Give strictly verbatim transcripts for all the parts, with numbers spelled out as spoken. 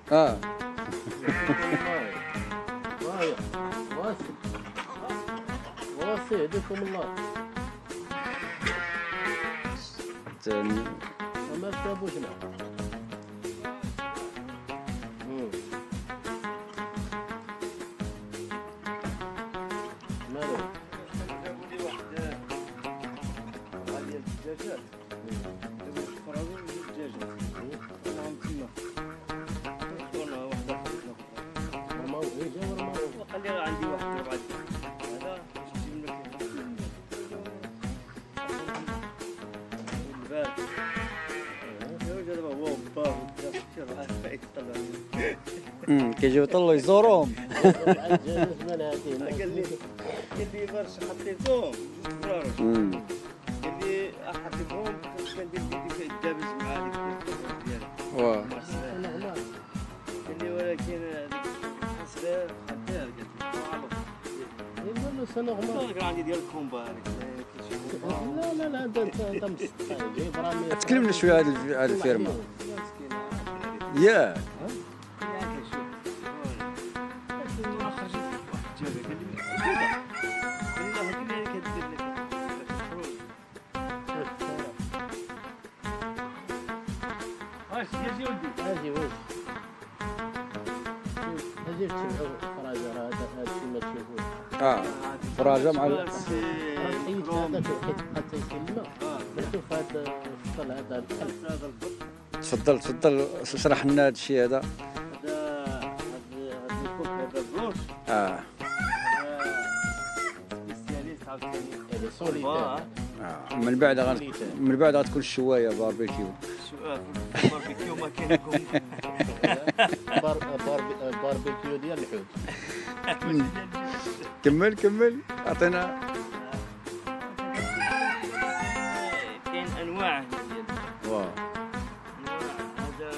اه واي واسي واسي هديكم الله تاني ما كتبوش معاه. مالو جابوا لي واحد ديال الدجاجات جابوا الفراغ والدجاجات انا عم تما وانا واحده خرجنا ما هو إيه جا ولا ما هو. وقال لي راه عندي واحد بعد هذا باش تجيب لك البال يا دابا هو با امم كيجيو يطلعوا يزوروهم. الدجاجات مال هادي قال لي قال لي برش حطيتهم جوج فراغ امم قال لي حطيتهم كنت كندير بيدي في الدابز مع هذيك ديالي واه نورمال. قال لي ولكن هذيك الحسرة خدها قالت لي معروف يقول له سي نورمال. كان عندي ديال الكومبا هذيك لا لا لا انت انت انت مسطح جايب رامي. تكلمنا شويه على الف- على الفيرما. يا اجي واش اجي تشوفوا فراجة هذا هذا الشيء ما تشوفوش. اه فراجه مع ال- راه حيت هذاك حيت بقى تيكلمه شوف هذا الشطل هذا الكلب. هذا البط تفضل تفضل اشرح لنا هذا الشيء هذا. هذا هذا هذا الكوك هذا بروش اه سبيسياليست عاوتاني هذا سوليتير. آه. من بعد غن... من بعد غتكون الشوايه باربيكيو. السؤال في الباربيكيو ما كان يكون بار بار باربيكيو ديال الحوت. كمل كمل اعطينا. كاين انواع ديال واه انواع هذا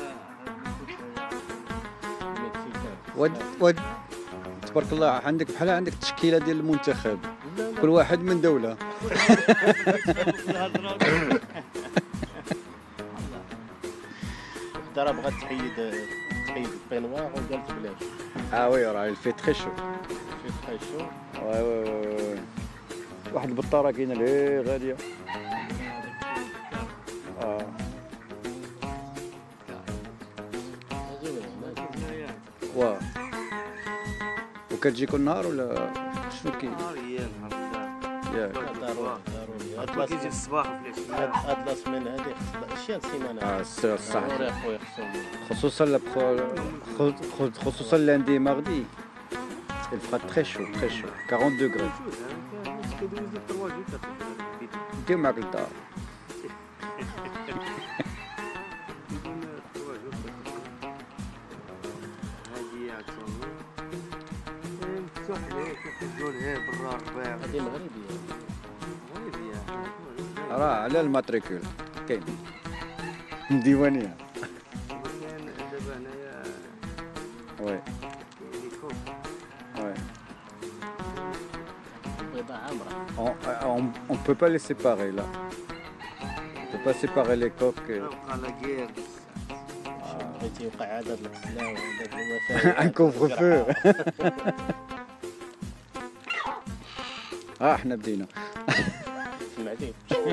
مكسيكان. ود ود تبارك الله عندك بحال عندك التشكيله ديال المنتخب كل واحد من دوله. ترى بغات تحيد تحيد البينوار وقالت بلاش. اه وي راه الفي تخي شو. في تخيشو وي وي وي وي. واحد البطاره كاينه لي غاليه. اه اجي وين هناك. واه وكتجيكم النهار ولا شنو كاين؟ ياك ضروري ضروري. هاد كيجي لاس- الصباح وفي هاد العشيه هاد لا سمين هادي خص شي سيمانه. اه السي- الصح ضروري اخويا خصهم. خصوصا لبخو- خ- خ- خصوصا lundi mardi il fera très chaud très chaud quarante degrés. كيدوز لك ثلاثة جوج ندير معاك للدار. هادي عاوتاني مفتوح ليه كيخرجوا ليه برا الرباع هادي مغربيه. مغربية راه على الماتريكول كاين ديوانيه. كاين دابا هنايا وي كاين لي كوك وي بيضاء عامره. on, on, on peut pas les séparer là. On peut pas séparer les coques. et- بقى لا كير بغيتي يوقع عدد القتلى وعدد الوفاه. Un couvre-feu. اه احنا بدينا. سمعتي.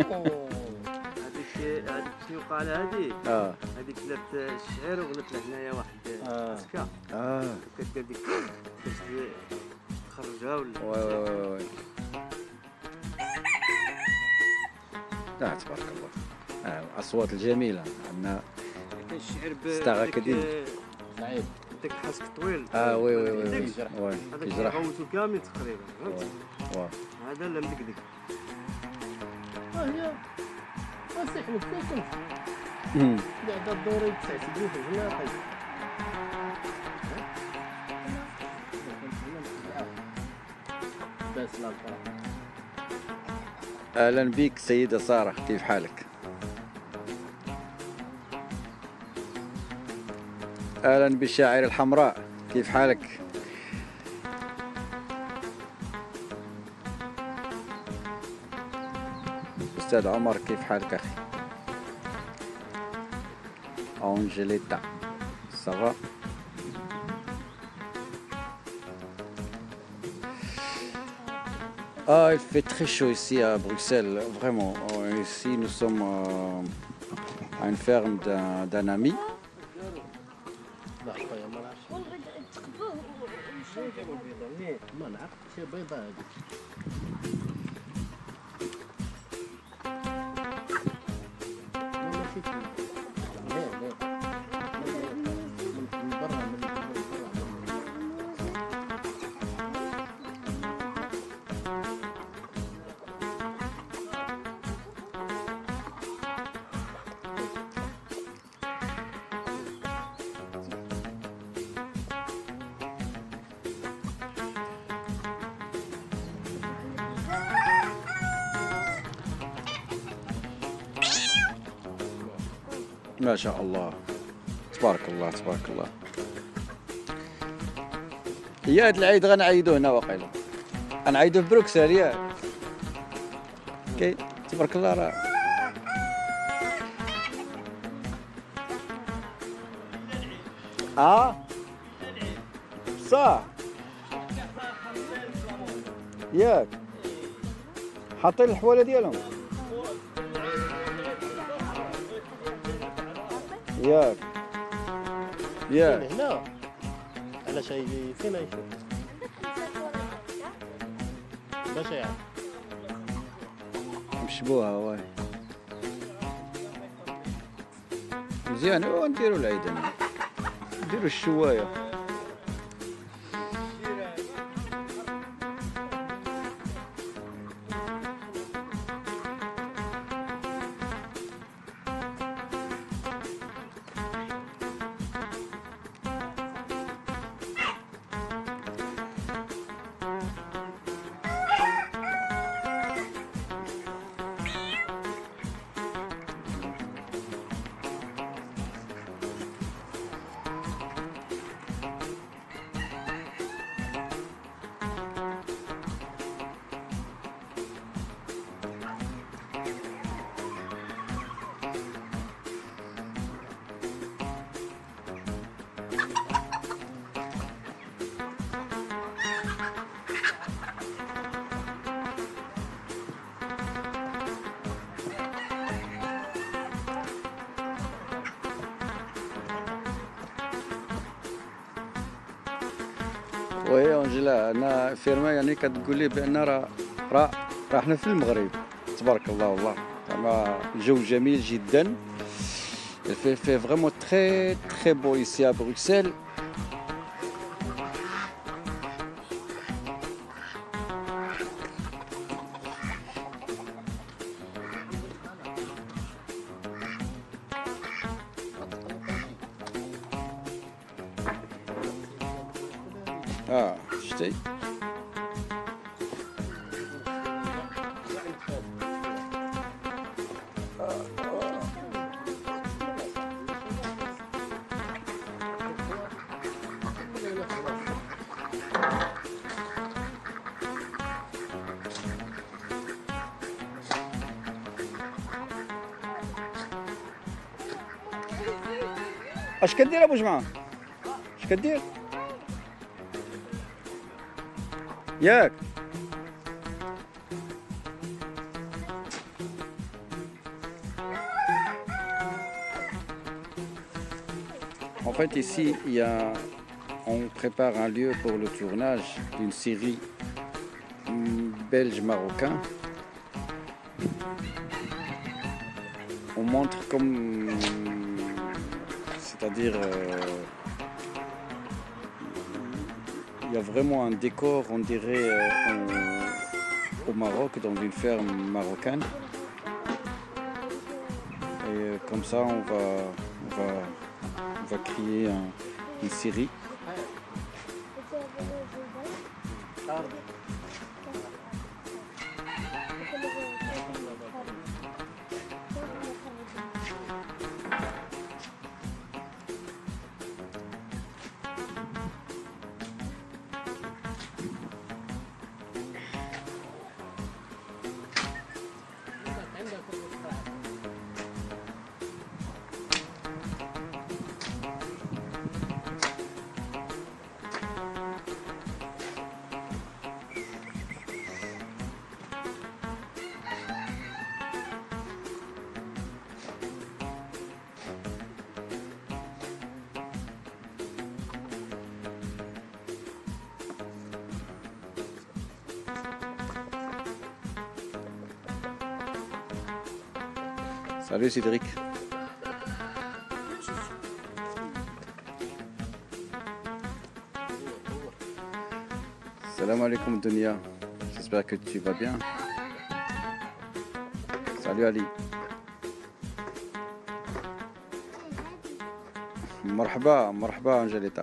هذيك هذيك شنو وقع على هذيك اه هذيك كلات الشعير وغلت لها هنايا واحد آه. مسكه اه كدير ديك باش تخرجها ولا وي وي وي وي. لا تبارك الله. آه الاصوات الجميله عندنا. كاين الشعير ب ستار ديك- أكاديمي. صعيب. داك الحاسك طويل اه وي وي وي وي يجرح. وي هذاك يجرح. غوتو كامل تقريبا فهمتي واه هذا لا مدقدق ها هي واسي حمد فيكم أمم. بعد الدوري تسع سنين في الجناحي. بس لا الفرح. اهلا بك سيده ساره كيف حالك؟ اهلا بالشاعر الحمراء كيف حالك؟ استاذ عمر كيف حالك اخي؟ انجليتا سافا Ah, il fait très chaud ici à Bruxelles, vraiment. Euh, Ici, nous sommes euh, à une ferme d'un d'un ami. لا خويا ما نعرفش ما نعرفش شي بيضاء هذيك لا ماشي تما لا لا من برا من برا ما شاء الله، تبارك الله تبارك الله. يا هاد العيد غنعيدو هنا واقيلا، غنعيدو في بروكسل ياك. كي تبارك الله راه اه صح ياك حاطين الحواله ديالهم ياك ياك هنا علاش هي فين يشوف باش يعني مشبوهه واي مزيان. ونديرو العيد هنا نديرو الشوايه. وهي انجلا انا فيرما يعني كتقول لي بان راه راه راه حنا في المغرب تبارك الله والله زعما الجو جميل جدا. في في فريمون تري تري بو ايسي ا بروكسل. اه شتي اش كدير ابو جمعه؟ اش كدير؟ ياك En fait, ici, il y a, on prépare un lieu pour le tournage d'une série belge-marocain. On montre comme, c'est-à-dire, euh, il y a vraiment un décor, on dirait, euh, en- au Maroc, dans une ferme marocaine. Et euh, comme ça, on va, on va, on va créer un- une série. Salut Cédric. Salam alaikum Dunia. J'espère que tu vas bien. Salut Ali. مرحبا مرحبا أنجليتا.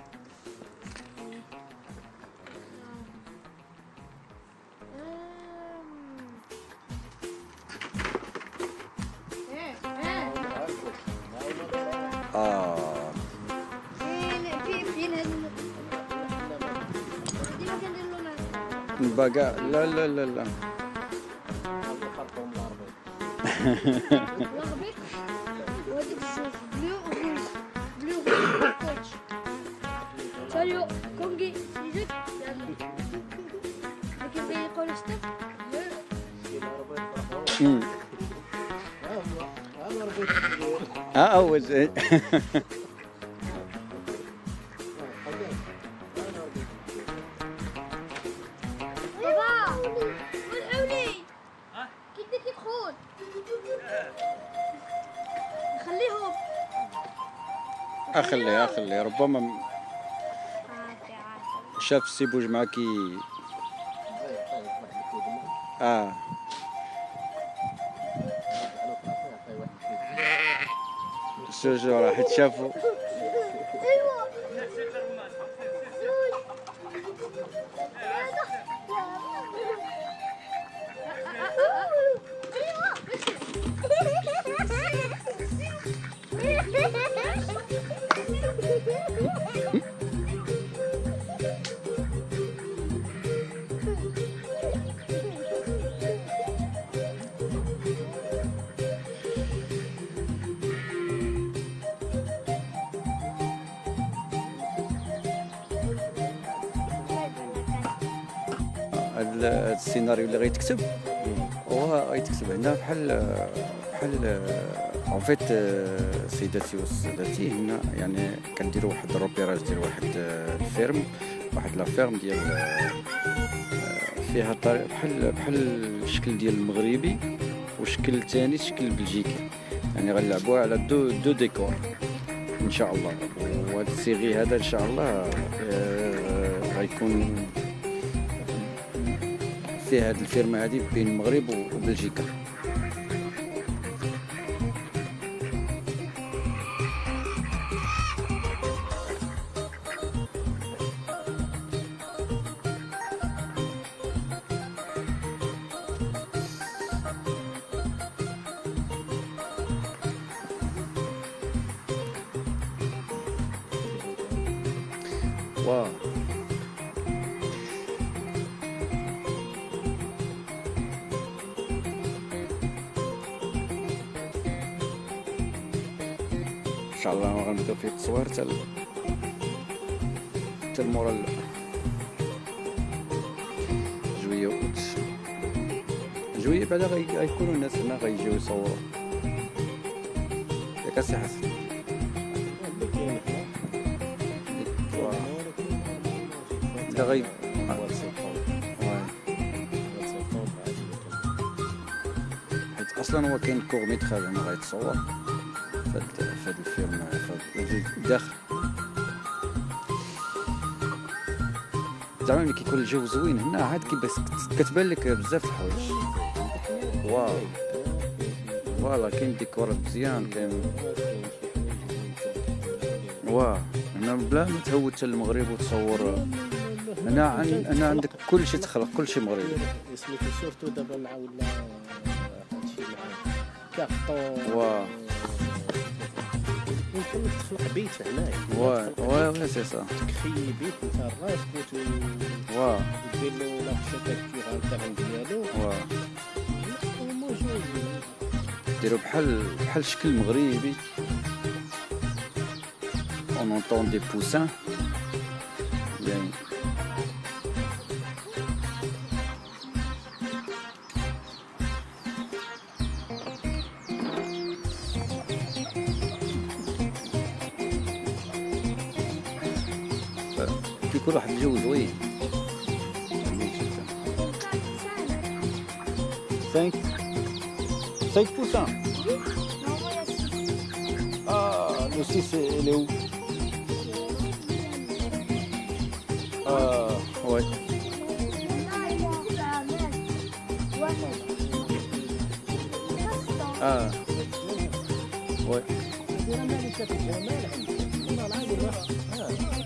آه البقاء لا لا لا لا Salut, Kongi, Sizik, لكن بيقول استف اه اول شيء بابا والحولي كي بدك يدخل خليهم اخلي اخلي ربما عادي عادي شاف السيبوج معاكي. اه شوجو راح يتشافوا. ايوه هذا السيناريو اللي غيتكتب هو غيتكتب هنا بحال بحال اون فيت سيداتي وسادتي هنا يعني كنديروا واحد الروبيراج ديال واحد الفيرم واحد لا فيرم ديال فيها طريق بحال بحال الشكل ديال المغربي وشكل ثاني شكل بلجيكي يعني غنلعبوها على دو دو ديكور ان شاء الله. وهذا السيغي هذا ان شاء الله غيكون فيه هاد الفيرما هادي بين المغرب وبلجيكا. واو ان شاء الله غنبداو فيه التصوير حتى حتى مورا جويه اوت جويه بعدا غيكونوا الناس هنا غيجيو يصوروا ياك السي حسن. لا غيب حيت اصلا هو كاين كورميتراج هنا غيتصور فهاد فهاد الفيلم فهاد الداخل زعما ملي كيكون الجو زوين هنا عاد كيبس كتبان لك بزاف الحوايج. واو فوالا كاين ديكورات مزيان كاين واه هنا بلا ما تهود حتى المغرب وتصور هنا عن هنا عندك كل شيء تخلق كل شيء مغربي. سميتو سورتو دابا مع ولا هادشي مع كارطون واه يمكن لك تخلق بيت هنايا. واه واه واه سي سا تخيي بيت نتاع راسك واه ودير له لا كيغ انترن ديالو واه موجود ديرو بحال بحال شكل مغربي. on entend des poussins يعني كيكون واحد الجو زوين. cinq cinq pour cent. Normalement, il y a six. Ah, le six, il est où? Ah, ouais. Là, il y a caramel. واحد. Ah, ouais. ديرها مالكة الجمال والله العظيم اه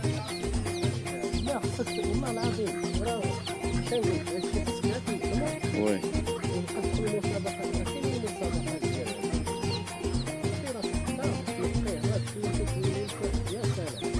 لا خصك والله العظيم راه كان هادشي السكات والحمر Ouais. ونقدموا المسابقات راه كاينين المسابقات ديالها سير الصحة والخيرات يا سلام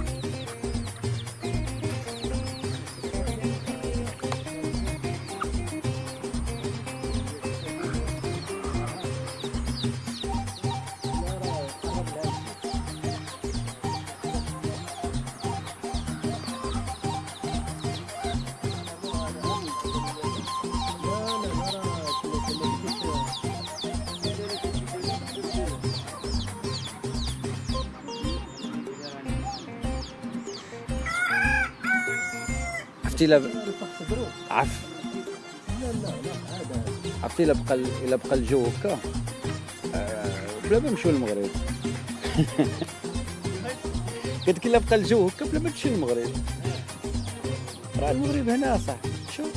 عرفتي لا الفحص دروب عف لا لا لا هذا عرفتي الا بقى الا بقى الجو هكا آه، بلا ما نمشيو للمغرب. قلت لك الا بقى الجو هكا بلا ما تمشي للمغرب. راه المغرب هنا صح. شوف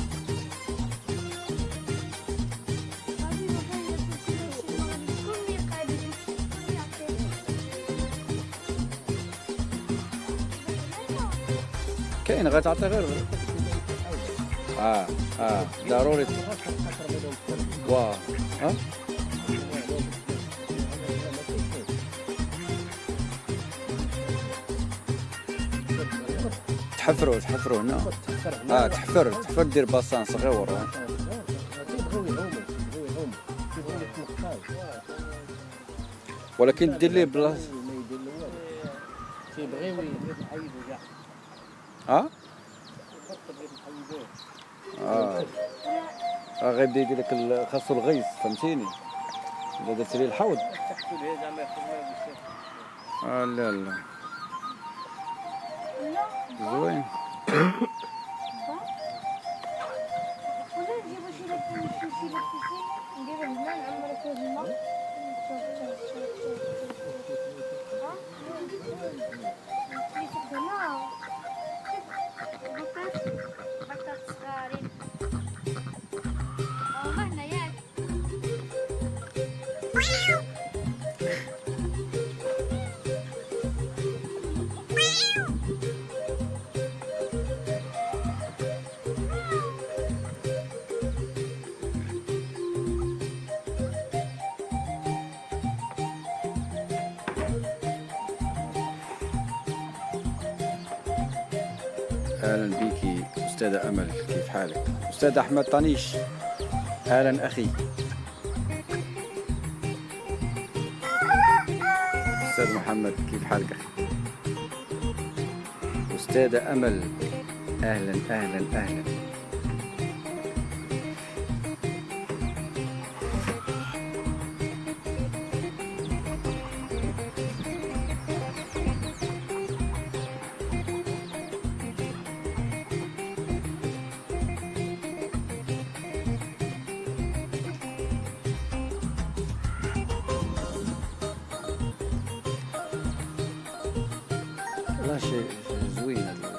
كاين غتعطي غير اه اه ضروري واه ها تحفروا تحفروا هنا اه تحفر تحفر دير باسان صغيور ولكن دير ليه بلاصه تيبغيو يحيدوا كاع اه اه راه غيبدا يدير لك ال- خاصو الغيث فهمتيني اذا درتي ليه الحوض تحتو ليه زعما يخدموها بالسيف. اه لا لا زوين ولا نجيبو شي لك شي شي لك نديرو هنا نعمرو فيه الماء هنا بطاط بطاط صغارين اه هنا ياك اهلا بيكي استاذة امل، كيف حالك؟ استاذ احمد طنيش اهلا اخي. استاذ محمد كيف حالك اخي؟ استاذة امل اهلا اهلا اهلا. والله شيء زوين هذا.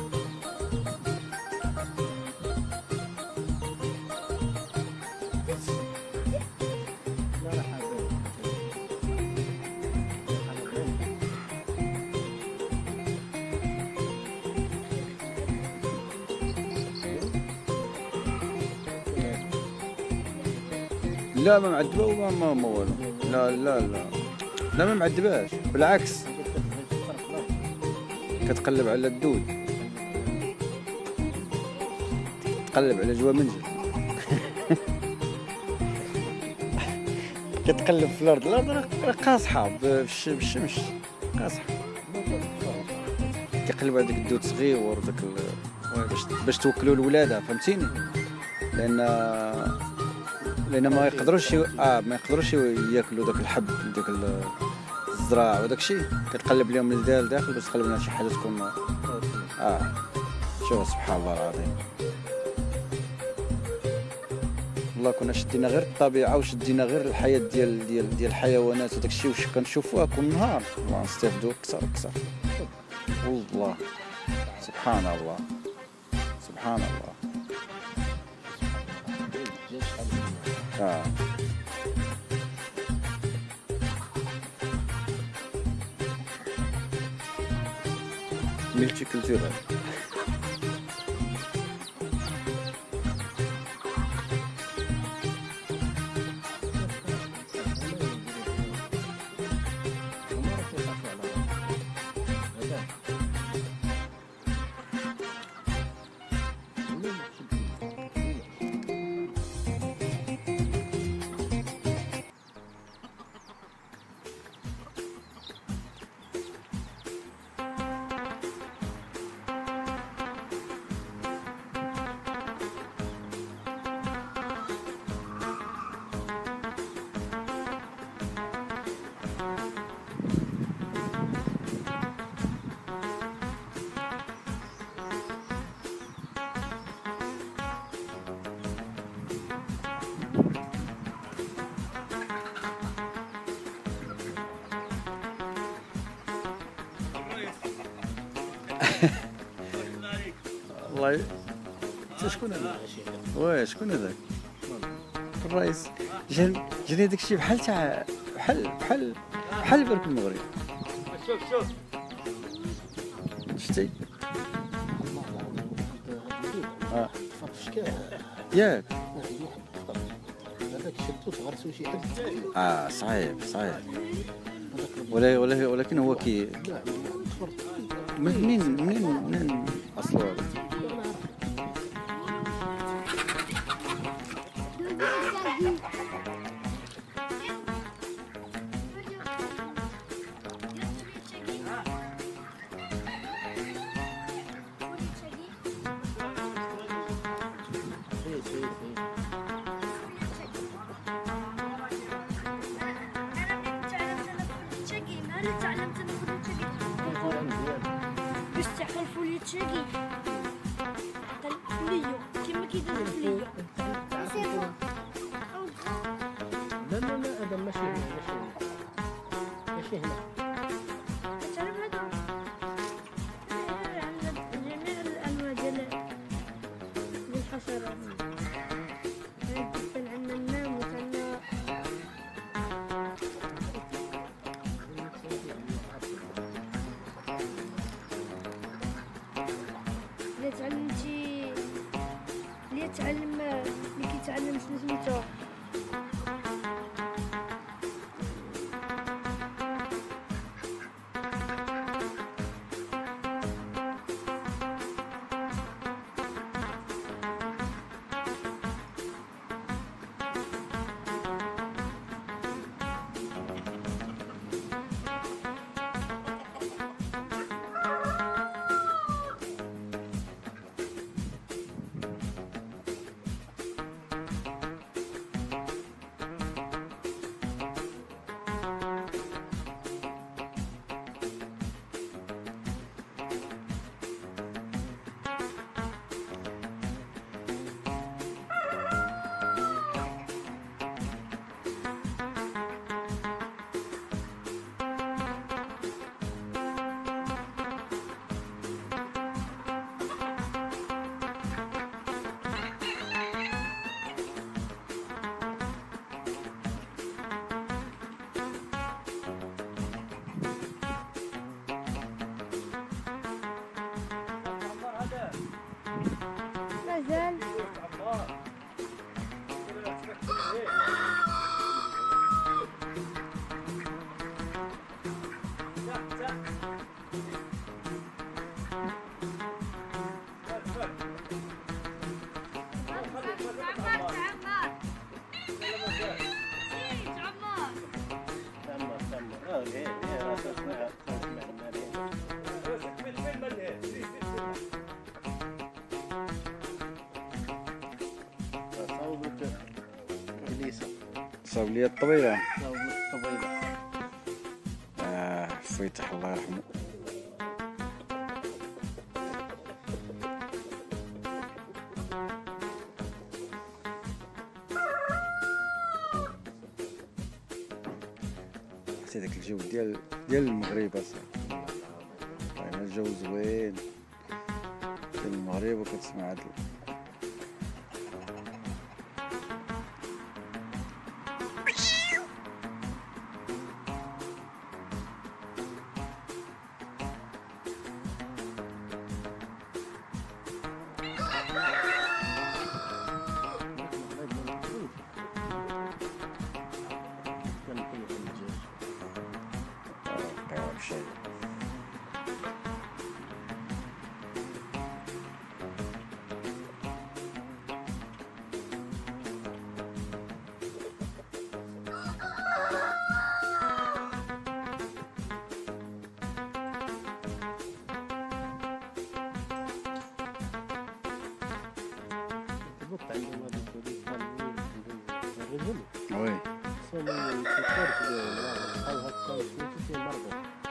لا ما معذبه وما ما ما والو. لا لا لا لا ما معذباش، بالعكس كتقلب على الدود، تقلب على جوا منزل. كتقلب في الارض، الارض راه قاصحه بالش- بالشمس قاصحه. كيقلب على ديك الدود صغير وداك ال- باش باش توكلوا الولاده فهمتيني، لان لان ما يقدروش ي- اه ما يقدروش ياكلوا داك الحب داك ال- الزراع وداك الشيء. كتقلب لهم من الداخل داخل باش تقلب لنا شي حاجه تكون اه شوف سبحان الله العظيم. والله كنا شدينا غير الطبيعه وشدينا غير الحياه ديال ديال ديال الحيوانات وداك الشيء واش كنشوفوها كل نهار، والله نستافدوا اكثر اكثر. والله سبحان الله سبحان الله. اه ملتي كولتورال. والله انت شكون هذا الشيء؟ واه شكون هذاك؟ الرئيس. جاني جاني داك الشيء بحال تاع بحال بحال بحال برك المغرب. شوف شوف شتي؟ اه فرشكا ياك. هذاك شدو تغرسو شي حد. اه صعيب صعيب. ولا ولا ولكن هو كي لا تفرط. منين منين منين اصله هذا؟ باش تعقل فوليو تشاكي فوليو كيما كيدير الفوليو لا لا لا هذا ماشي هنا ماشي هنا ماشي هنا. تعرف هادو جميع الانواع ديال ديال الحشرات. كان عندنا الناموس عندنا اللي تعلمتي اللي تعلم اللي كيتعلم شنو سميتو مازال صاب لي الطبيعة. طبيعي. آه فيتح الله يرحمه. عرفتي داك الجو ديال ديال المغرب اصاحبي. والله الجو زوين ديال المغرب وكتسمع هاد الشيء. بالضبط عندهم هذوك الرجل وي سامي في الكورس ديالهم بحال هكا سميتو فيه مرضى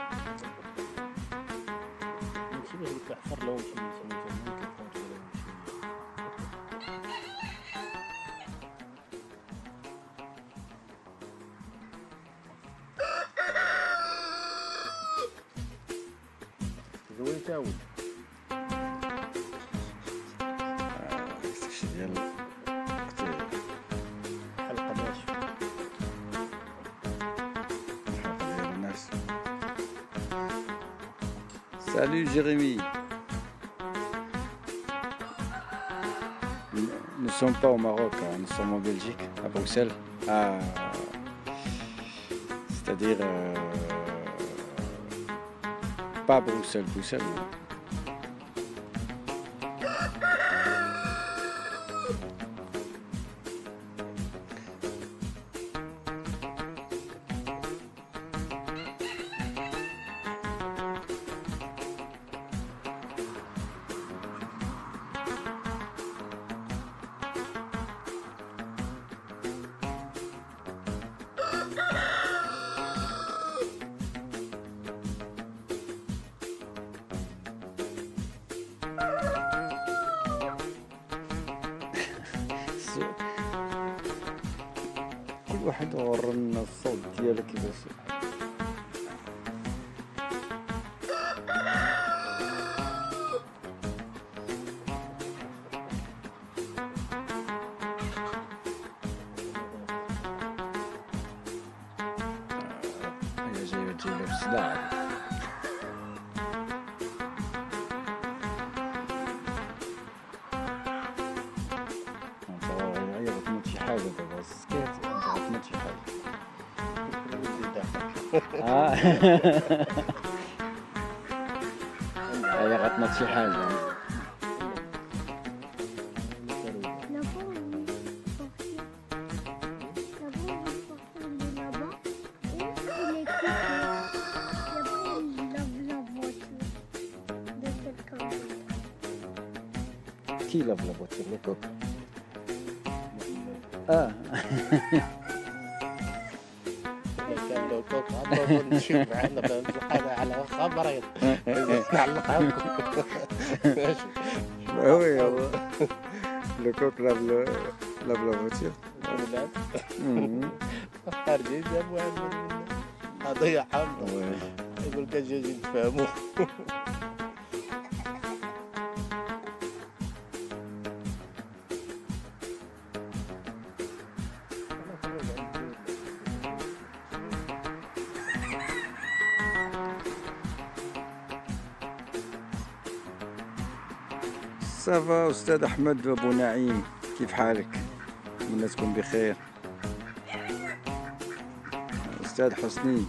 ماشي باش كيحفر لهم شي سميتو كيحفر لهم شي زوين تا هو داكشي ديال حلقة باش الحلقة ديال الناس. Salut Jérémy. Nous ne sommes pas au Maroc, hein, nous sommes en Belgique, à Bruxelles. À... C'est-à-dire... euh, Pas Bruxelles, Bruxelles. mais- كل واحد ورنا الصوت ديالو كيفاش. هي جاية جاية بسلاح. هي غتموت شي حاجة دابا سكيت غتموت شي حاجة. اه هي غتموت شي حاجة. Qui lave la voiture, le coq? Ah كان لو كوك عطلو نشوف معنا بنلقى على واخا مريض نعلقها لكم ماشي bah oui, euh, le coq lave, le, lave la voiture. ولاد Mhm. خارجين جابوا قضية حامضة Ouais. يقول لك جايين نتفاهموا سافا أستاذ أحمد أبو نعيم، كيف حالك؟ أتمنى تكون بخير. أستاذ حسني.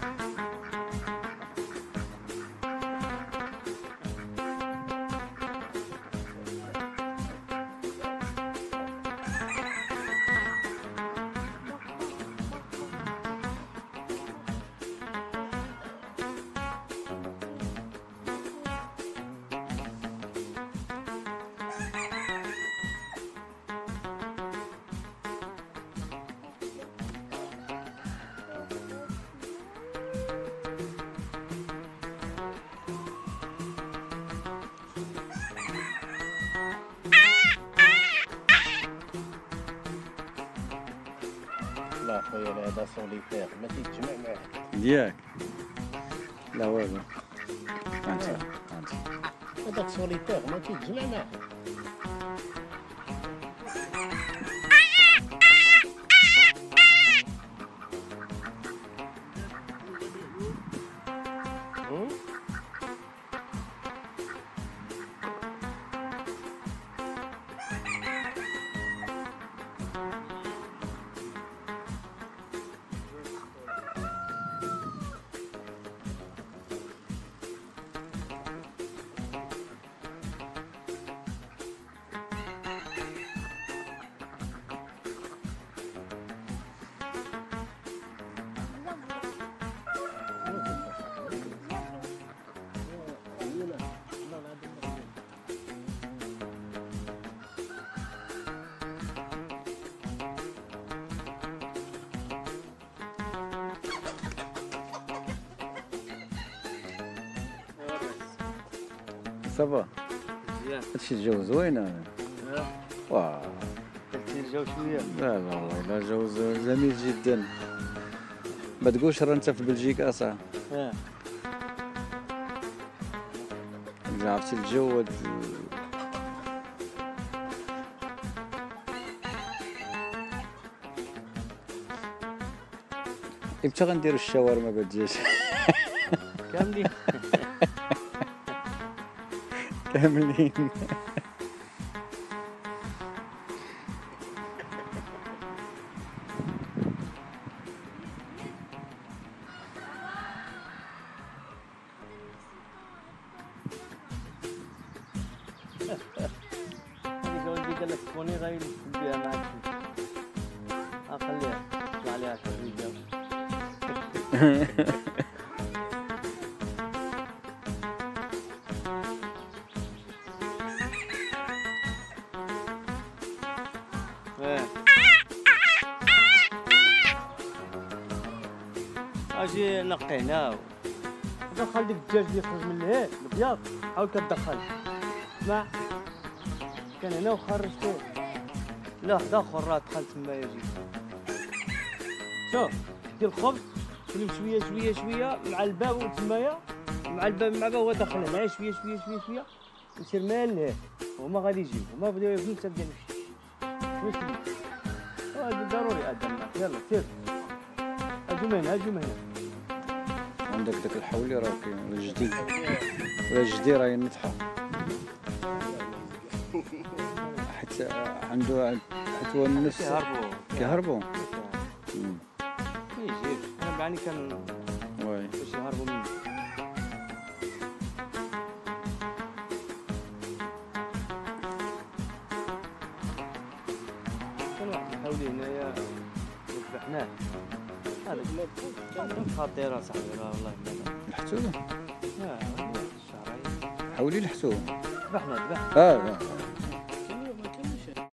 خويا هذا سوليتير ما تيتجمع مع حد. دياك لا والو انت انت هذاك سوليتير ما تيتجمع مع حد. صافا مزيان. هادشي الجو زوين هذا. واه درتي الجو شويه. لا لا والله لا جو ز- جميل جدا. ما تقولش راه انت في بلجيكا اصاحبي. اه إذا عرفتي الجو هاد- امتى غنديرو الشاورما بالدجاج؟ كاملين. كاملين. هذيك ولدي قال لك كوني غير بها معك. اخليها طلع عليها شويه. اه اجي نقيناه. دخل ديك الدجاج اللي يخرج من الهيك الابيض حاول كتدخل. اسمع كان هنا وخرجته. لا واحد اخر راه دخل تمايا جي. شوف دير الخبز تلم شويه شويه شويه مع الباب وتمايا مع الباب مع الباب هو داخل هنا شويه شويه شويه شويه يصير مال لهيه هما غادي يجيو هما بداو يبنوا تبدا نمشي شويه شويه. هذا ضروري ادم معك يلا سير. اجو من هنا اجو من هنا. عندك داك الحولي راه كاين ولا جديد ولا جدي راه ينطحو حيت عنده حيت هو النفس كيهربوا كيهربوا. مم. ما يجيبش. انا بعاني كان واي باش يهربوا مني. كان واحد الحولي هنايا ذبحناه. هذا كان خطير اصاحبي راه والله ما لحتو لا الشهرين حولي لحتو ذبحنا ذبحنا. اه لا